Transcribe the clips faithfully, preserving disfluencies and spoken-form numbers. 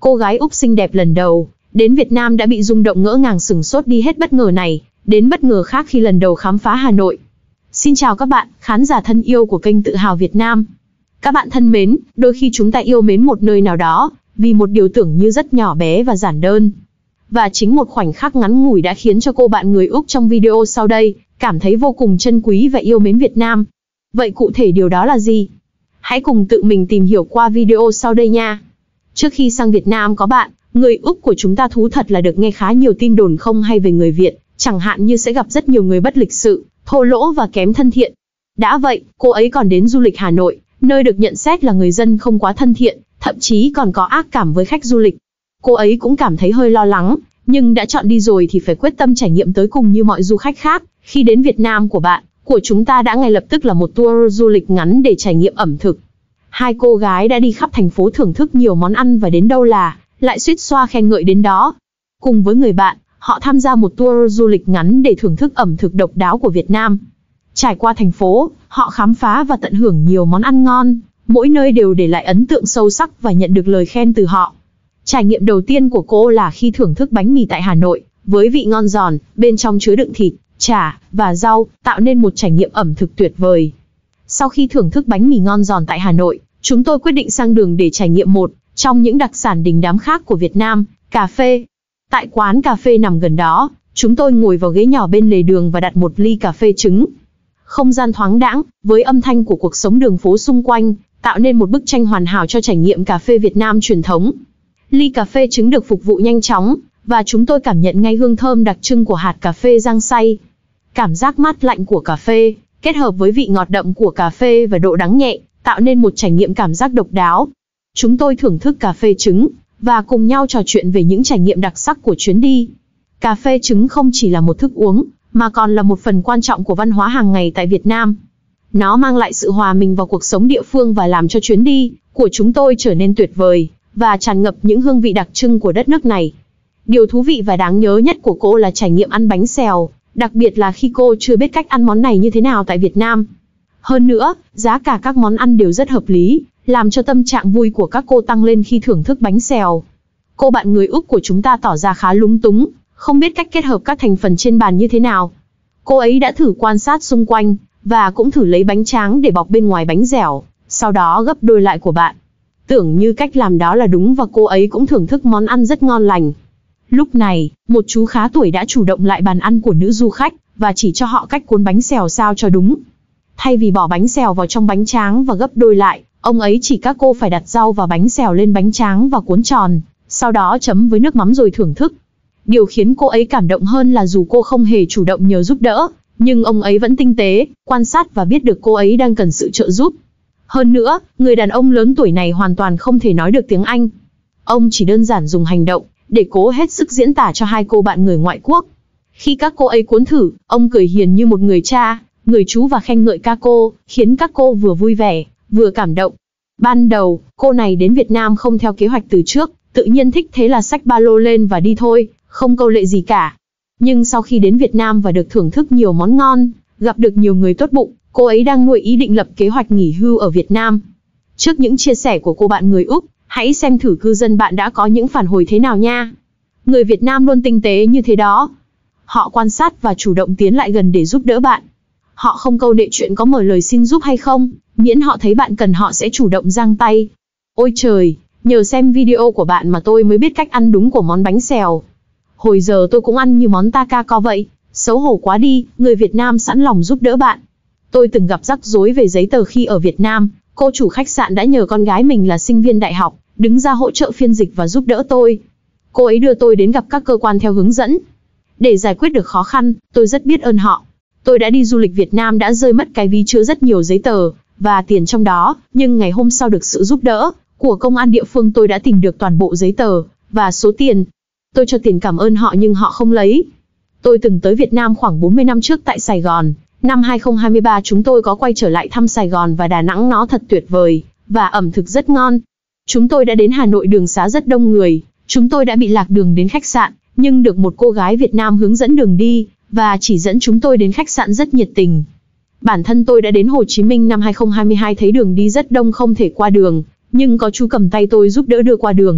Cô gái Úc xinh đẹp lần đầu đến Việt Nam đã bị rung động ngỡ ngàng sửng sốt đi hết bất ngờ này, đến bất ngờ khác khi lần đầu khám phá Hà Nội. Xin chào các bạn, khán giả thân yêu của kênh Tự Hào Việt Nam. Các bạn thân mến, đôi khi chúng ta yêu mến một nơi nào đó, vì một điều tưởng như rất nhỏ bé và giản đơn. Và chính một khoảnh khắc ngắn ngủi đã khiến cho cô bạn người Úc trong video sau đây, cảm thấy vô cùng trân quý và yêu mến Việt Nam. Vậy cụ thể điều đó là gì? Hãy cùng tự mình tìm hiểu qua video sau đây nha. Trước khi sang Việt Nam có bạn, người Úc của chúng ta thú thật là được nghe khá nhiều tin đồn không hay về người Việt, chẳng hạn như sẽ gặp rất nhiều người bất lịch sự, thô lỗ và kém thân thiện. Đã vậy, cô ấy còn đến du lịch Hà Nội, nơi được nhận xét là người dân không quá thân thiện, thậm chí còn có ác cảm với khách du lịch. Cô ấy cũng cảm thấy hơi lo lắng, nhưng đã chọn đi rồi thì phải quyết tâm trải nghiệm tới cùng như mọi du khách khác. Khi đến Việt Nam của bạn, của chúng ta đã ngay lập tức là một tour du lịch ngắn để trải nghiệm ẩm thực. Hai cô gái đã đi khắp thành phố thưởng thức nhiều món ăn và đến đâu là, lại suýt xoa khen ngợi đến đó. Cùng với người bạn, họ tham gia một tour du lịch ngắn để thưởng thức ẩm thực độc đáo của Việt Nam. Trải qua thành phố, họ khám phá và tận hưởng nhiều món ăn ngon, mỗi nơi đều để lại ấn tượng sâu sắc và nhận được lời khen từ họ. Trải nghiệm đầu tiên của cô là khi thưởng thức bánh mì tại Hà Nội, với vị ngon giòn, bên trong chứa đựng thịt, chả và rau, tạo nên một trải nghiệm ẩm thực tuyệt vời. Sau khi thưởng thức bánh mì ngon giòn tại Hà Nội, chúng tôi quyết định sang đường để trải nghiệm một trong những đặc sản đình đám khác của Việt Nam, cà phê. Tại quán cà phê nằm gần đó, chúng tôi ngồi vào ghế nhỏ bên lề đường và đặt một ly cà phê trứng. Không gian thoáng đãng, với âm thanh của cuộc sống đường phố xung quanh, tạo nên một bức tranh hoàn hảo cho trải nghiệm cà phê Việt Nam truyền thống. Ly cà phê trứng được phục vụ nhanh chóng, và chúng tôi cảm nhận ngay hương thơm đặc trưng của hạt cà phê rang xay. Cảm giác mát lạnh của cà phê, kết hợp với vị ngọt đậm của cà phê và độ đắng nhẹ, tạo nên một trải nghiệm cảm giác độc đáo. Chúng tôi thưởng thức cà phê trứng, và cùng nhau trò chuyện về những trải nghiệm đặc sắc của chuyến đi. Cà phê trứng không chỉ là một thức uống, mà còn là một phần quan trọng của văn hóa hàng ngày tại Việt Nam. Nó mang lại sự hòa mình vào cuộc sống địa phương và làm cho chuyến đi của chúng tôi trở nên tuyệt vời, và tràn ngập những hương vị đặc trưng của đất nước này. Điều thú vị và đáng nhớ nhất của cô là trải nghiệm ăn bánh xèo, đặc biệt là khi cô chưa biết cách ăn món này như thế nào tại Việt Nam. Hơn nữa, giá cả các món ăn đều rất hợp lý, làm cho tâm trạng vui của các cô tăng lên khi thưởng thức bánh xèo. Cô bạn người Úc của chúng ta tỏ ra khá lúng túng, không biết cách kết hợp các thành phần trên bàn như thế nào. Cô ấy đã thử quan sát xung quanh, và cũng thử lấy bánh tráng để bọc bên ngoài bánh dẻo, sau đó gấp đôi lại của bạn. Tưởng như cách làm đó là đúng và cô ấy cũng thưởng thức món ăn rất ngon lành. Lúc này, một chú khá tuổi đã chủ động lại bàn ăn của nữ du khách, và chỉ cho họ cách cuốn bánh xèo sao cho đúng. Thay vì bỏ bánh xèo vào trong bánh tráng và gấp đôi lại, ông ấy chỉ các cô phải đặt rau và bánh xèo lên bánh tráng và cuốn tròn, sau đó chấm với nước mắm rồi thưởng thức. Điều khiến cô ấy cảm động hơn là dù cô không hề chủ động nhờ giúp đỡ, nhưng ông ấy vẫn tinh tế, quan sát và biết được cô ấy đang cần sự trợ giúp. Hơn nữa, người đàn ông lớn tuổi này hoàn toàn không thể nói được tiếng Anh. Ông chỉ đơn giản dùng hành động để cố hết sức diễn tả cho hai cô bạn người ngoại quốc. Khi các cô ấy cuốn thử, ông cười hiền như một người cha, người chú và khen ngợi các cô, khiến các cô vừa vui vẻ, vừa cảm động. Ban đầu, cô này đến Việt Nam không theo kế hoạch từ trước, tự nhiên thích thế là xách ba lô lên và đi thôi, không câu lệ gì cả. Nhưng sau khi đến Việt Nam và được thưởng thức nhiều món ngon, gặp được nhiều người tốt bụng, cô ấy đang nuôi ý định lập kế hoạch nghỉ hưu ở Việt Nam. Trước những chia sẻ của cô bạn người Úc, hãy xem thử cư dân bạn đã có những phản hồi thế nào nha. Người Việt Nam luôn tinh tế như thế đó. Họ quan sát và chủ động tiến lại gần để giúp đỡ bạn. Họ không câu nệ chuyện có mở lời xin giúp hay không, miễn họ thấy bạn cần họ sẽ chủ động giang tay. Ôi trời, nhờ xem video của bạn mà tôi mới biết cách ăn đúng của món bánh xèo. Hồi giờ tôi cũng ăn như món taco vậy, xấu hổ quá đi, người Việt Nam sẵn lòng giúp đỡ bạn. Tôi từng gặp rắc rối về giấy tờ khi ở Việt Nam, cô chủ khách sạn đã nhờ con gái mình là sinh viên đại học, đứng ra hỗ trợ phiên dịch và giúp đỡ tôi. Cô ấy đưa tôi đến gặp các cơ quan theo hướng dẫn. Để giải quyết được khó khăn, tôi rất biết ơn họ. Tôi đã đi du lịch Việt Nam đã rơi mất cái ví chứa rất nhiều giấy tờ, và tiền trong đó, nhưng ngày hôm sau được sự giúp đỡ của công an địa phương tôi đã tìm được toàn bộ giấy tờ, và số tiền. Tôi cho tiền cảm ơn họ nhưng họ không lấy. Tôi từng tới Việt Nam khoảng bốn mươi năm trước tại Sài Gòn. Năm hai không hai ba chúng tôi có quay trở lại thăm Sài Gòn và Đà Nẵng, nó thật tuyệt vời, và ẩm thực rất ngon. Chúng tôi đã đến Hà Nội, đường xá rất đông người. Chúng tôi đã bị lạc đường đến khách sạn, nhưng được một cô gái Việt Nam hướng dẫn đường đi, và chỉ dẫn chúng tôi đến khách sạn rất nhiệt tình. Bản thân tôi đã đến Hồ Chí Minh năm hai không hai hai thấy đường đi rất đông không thể qua đường, nhưng có chú cầm tay tôi giúp đỡ đưa qua đường.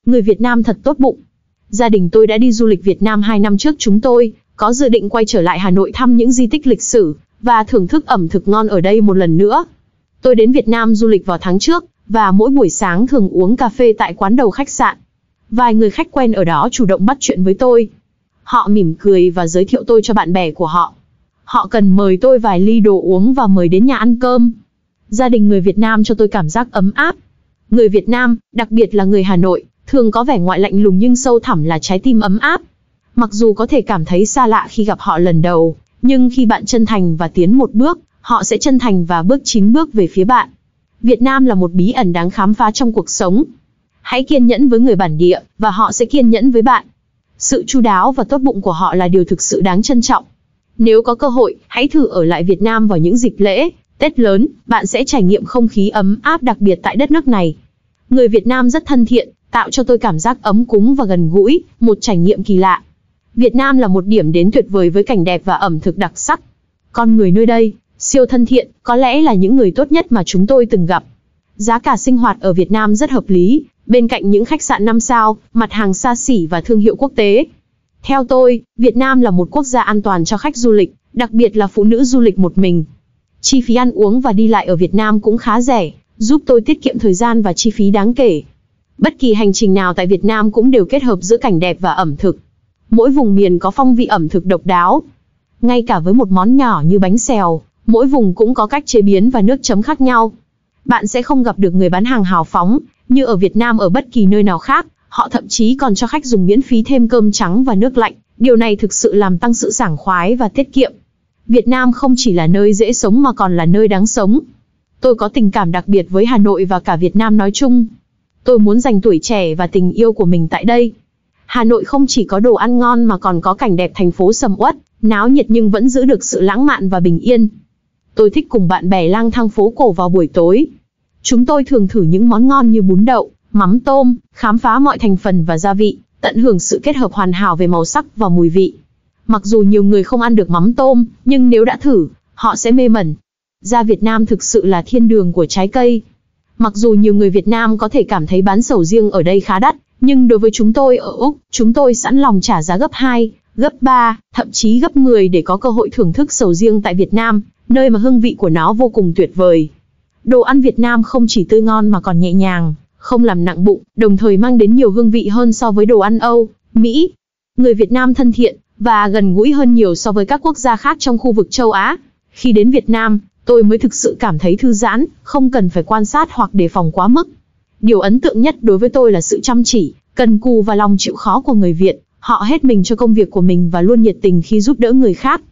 Người Việt Nam thật tốt bụng. Gia đình tôi đã đi du lịch Việt Nam hai năm trước, chúng tôi có dự định quay trở lại Hà Nội thăm những di tích lịch sử và thưởng thức ẩm thực ngon ở đây một lần nữa. Tôi đến Việt Nam du lịch vào tháng trước, và mỗi buổi sáng thường uống cà phê tại quán đầu khách sạn. Vài người khách quen ở đó chủ động bắt chuyện với tôi. Họ mỉm cười và giới thiệu tôi cho bạn bè của họ. Họ cần mời tôi vài ly đồ uống và mời đến nhà ăn cơm. Gia đình người Việt Nam cho tôi cảm giác ấm áp. Người Việt Nam, đặc biệt là người Hà Nội, thường có vẻ ngoại lạnh lùng nhưng sâu thẳm là trái tim ấm áp. Mặc dù có thể cảm thấy xa lạ khi gặp họ lần đầu, nhưng khi bạn chân thành và tiến một bước, họ sẽ chân thành và bước chín bước về phía bạn. Việt Nam là một bí ẩn đáng khám phá trong cuộc sống. Hãy kiên nhẫn với người bản địa, và họ sẽ kiên nhẫn với bạn. Sự chu đáo và tốt bụng của họ là điều thực sự đáng trân trọng. Nếu có cơ hội, hãy thử ở lại Việt Nam vào những dịp lễ, Tết lớn, bạn sẽ trải nghiệm không khí ấm áp đặc biệt tại đất nước này. Người Việt Nam rất thân thiện, tạo cho tôi cảm giác ấm cúng và gần gũi, một trải nghiệm kỳ lạ. Việt Nam là một điểm đến tuyệt vời với cảnh đẹp và ẩm thực đặc sắc. Con người nơi đây, siêu thân thiện, có lẽ là những người tốt nhất mà chúng tôi từng gặp. Giá cả sinh hoạt ở Việt Nam rất hợp lý, bên cạnh những khách sạn năm sao, mặt hàng xa xỉ và thương hiệu quốc tế. Theo tôi, Việt Nam là một quốc gia an toàn cho khách du lịch, đặc biệt là phụ nữ du lịch một mình. Chi phí ăn uống và đi lại ở Việt Nam cũng khá rẻ, giúp tôi tiết kiệm thời gian và chi phí đáng kể. Bất kỳ hành trình nào tại Việt Nam cũng đều kết hợp giữa cảnh đẹp và ẩm thực. Mỗi vùng miền có phong vị ẩm thực độc đáo. Ngay cả với một món nhỏ như bánh xèo, mỗi vùng cũng có cách chế biến và nước chấm khác nhau. Bạn sẽ không gặp được người bán hàng hào phóng, như ở Việt Nam ở bất kỳ nơi nào khác, họ thậm chí còn cho khách dùng miễn phí thêm cơm trắng và nước lạnh. Điều này thực sự làm tăng sự sảng khoái và tiết kiệm. Việt Nam không chỉ là nơi dễ sống mà còn là nơi đáng sống. Tôi có tình cảm đặc biệt với Hà Nội và cả Việt Nam nói chung. Tôi muốn dành tuổi trẻ và tình yêu của mình tại đây. Hà Nội không chỉ có đồ ăn ngon mà còn có cảnh đẹp thành phố sầm uất, náo nhiệt nhưng vẫn giữ được sự lãng mạn và bình yên. Tôi thích cùng bạn bè lang thang phố cổ vào buổi tối. Chúng tôi thường thử những món ngon như bún đậu, mắm tôm, khám phá mọi thành phần và gia vị, tận hưởng sự kết hợp hoàn hảo về màu sắc và mùi vị. Mặc dù nhiều người không ăn được mắm tôm, nhưng nếu đã thử, họ sẽ mê mẩn. Da Việt Nam thực sự là thiên đường của trái cây. Mặc dù nhiều người Việt Nam có thể cảm thấy bán sầu riêng ở đây khá đắt, nhưng đối với chúng tôi ở Úc, chúng tôi sẵn lòng trả giá gấp hai, gấp ba, thậm chí gấp mười để có cơ hội thưởng thức sầu riêng tại Việt Nam, nơi mà hương vị của nó vô cùng tuyệt vời. Đồ ăn Việt Nam không chỉ tươi ngon mà còn nhẹ nhàng, không làm nặng bụng, đồng thời mang đến nhiều hương vị hơn so với đồ ăn Âu, Mỹ. Người Việt Nam thân thiện và gần gũi hơn nhiều so với các quốc gia khác trong khu vực châu Á. Khi đến Việt Nam, tôi mới thực sự cảm thấy thư giãn, không cần phải quan sát hoặc đề phòng quá mức. Điều ấn tượng nhất đối với tôi là sự chăm chỉ, cần cù và lòng chịu khó của người Việt. Họ hết mình cho công việc của mình và luôn nhiệt tình khi giúp đỡ người khác.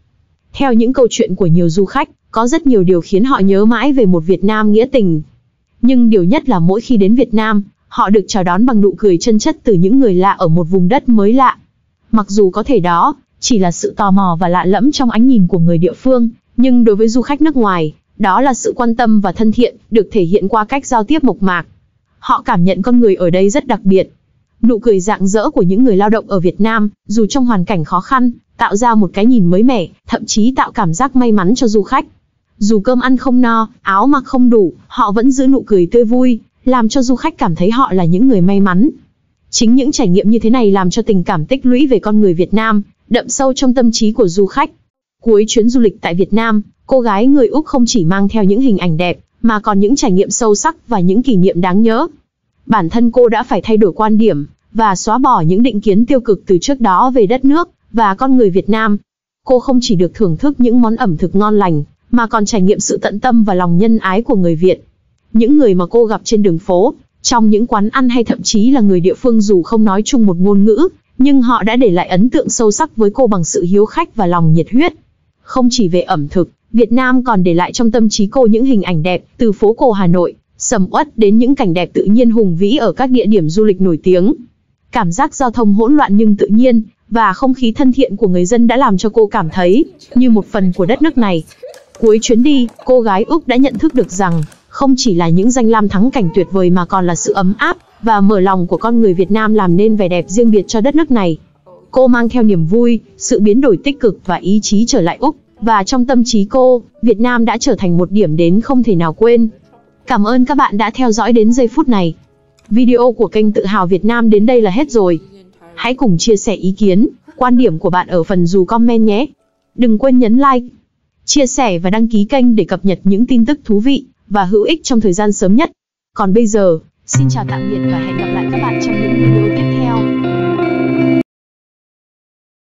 Theo những câu chuyện của nhiều du khách, có rất nhiều điều khiến họ nhớ mãi về một Việt Nam nghĩa tình. Nhưng điều nhất là mỗi khi đến Việt Nam, họ được chào đón bằng nụ cười chân chất từ những người lạ ở một vùng đất mới lạ. Mặc dù có thể đó chỉ là sự tò mò và lạ lẫm trong ánh nhìn của người địa phương, nhưng đối với du khách nước ngoài, đó là sự quan tâm và thân thiện, được thể hiện qua cách giao tiếp mộc mạc. Họ cảm nhận con người ở đây rất đặc biệt. Nụ cười rạng rỡ của những người lao động ở Việt Nam, dù trong hoàn cảnh khó khăn, tạo ra một cái nhìn mới mẻ, thậm chí tạo cảm giác may mắn cho du khách. Dù cơm ăn không no, áo mặc không đủ, họ vẫn giữ nụ cười tươi vui, làm cho du khách cảm thấy họ là những người may mắn. Chính những trải nghiệm như thế này làm cho tình cảm tích lũy về con người Việt Nam đậm sâu trong tâm trí của du khách. Cuối chuyến du lịch tại Việt Nam, cô gái người Úc không chỉ mang theo những hình ảnh đẹp, mà còn những trải nghiệm sâu sắc và những kỷ niệm đáng nhớ. Bản thân cô đã phải thay đổi quan điểm và xóa bỏ những định kiến tiêu cực từ trước đó về đất nước và con người Việt Nam. Cô không chỉ được thưởng thức những món ẩm thực ngon lành, mà còn trải nghiệm sự tận tâm và lòng nhân ái của người Việt. Những người mà cô gặp trên đường phố, trong những quán ăn hay thậm chí là người địa phương dù không nói chung một ngôn ngữ, nhưng họ đã để lại ấn tượng sâu sắc với cô bằng sự hiếu khách và lòng nhiệt huyết. Không chỉ về ẩm thực, Việt Nam còn để lại trong tâm trí cô những hình ảnh đẹp, từ phố cổ Hà Nội, sầm uất đến những cảnh đẹp tự nhiên hùng vĩ ở các địa điểm du lịch nổi tiếng. Cảm giác giao thông hỗn loạn nhưng tự nhiên, và không khí thân thiện của người dân đã làm cho cô cảm thấy như một phần của đất nước này. Cuối chuyến đi, cô gái Úc đã nhận thức được rằng, không chỉ là những danh lam thắng cảnh tuyệt vời mà còn là sự ấm áp và mở lòng của con người Việt Nam làm nên vẻ đẹp riêng biệt cho đất nước này. Cô mang theo niềm vui, sự biến đổi tích cực và ý chí trở lại Úc, và trong tâm trí cô, Việt Nam đã trở thành một điểm đến không thể nào quên. Cảm ơn các bạn đã theo dõi đến giây phút này. Video của kênh Tự hào Việt Nam đến đây là hết rồi. Hãy cùng chia sẻ ý kiến, quan điểm của bạn ở phần dù comment nhé. Đừng quên nhấn like, chia sẻ và đăng ký kênh để cập nhật những tin tức thú vị và hữu ích trong thời gian sớm nhất. Còn bây giờ, xin chào tạm biệt và hẹn gặp lại các bạn trong những video tiếp theo.